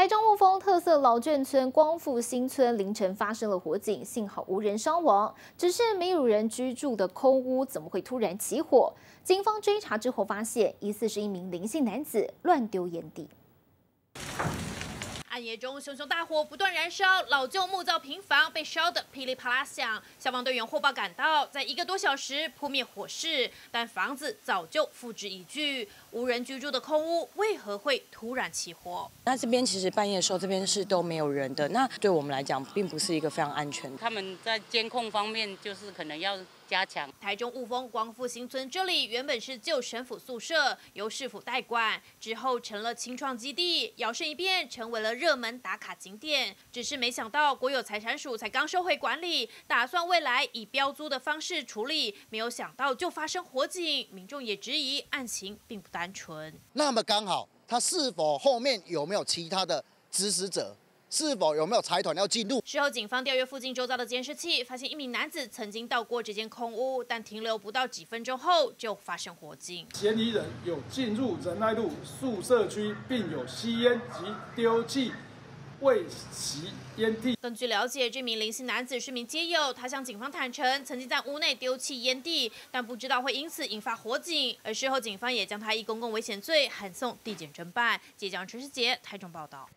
台中雾峰特色老眷村光复新村凌晨发生了火警，幸好无人伤亡，只是没有人居住的空屋怎么会突然起火？警方追查之后发现，疑似是一名林姓男子乱丢烟蒂。 暗夜中，熊熊大火不断燃烧，老旧木造平房被烧得噼里啪啦响。消防队员获报赶到，在1个多小时扑灭火势，但房子早就付之一炬。无人居住的空屋为何会突然起火？ 那这边其实半夜的时候，这边是都没有人的，那对我们来讲，并不是一个非常安全的。 他们在监控方面，就是可能要加强。 台中雾峰光复新村这里原本是旧省府宿舍，由市府代管，之后成了青创基地，摇身一变成为了热门打卡景点。只是没想到国有财产署才刚收回管理，打算未来以标租的方式处理，没有想到就发生火警，民众也质疑案情并不单纯。 那么刚好，他是否后面有没有其他的指使者？ 是否有没有财团要进入？ 事后，警方调阅附近周遭的监视器，发现一名男子曾经到过这间空屋，但停留不到几分钟后就发生火警。 嫌疑人有进入仁爱路宿舍区，并有吸烟及丢弃未熄烟蒂。 根据了解，这名林姓男子是名街友，他向警方坦承曾经在屋内丢弃烟蒂，但不知道会因此引发火警。而事后，警方也将他以公共危险罪函送地检侦办。记者陈世杰台中报道。